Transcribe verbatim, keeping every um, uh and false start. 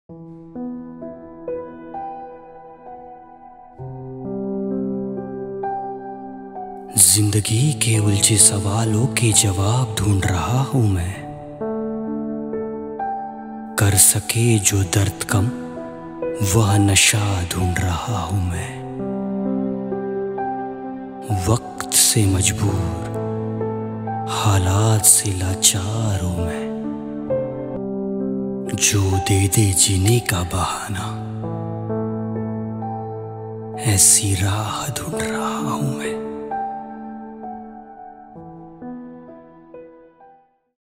जिंदगी के उलझे सवालों के जवाब ढूंढ रहा हूं मैं। कर सके जो दर्द कम वह नशा ढूंढ रहा हूं मैं। वक्त से मजबूर, हालात से लाचार हूं मैं। जो दे दे जीने का बहाना, ऐसी राह ढूंढ रहा हूं मैं।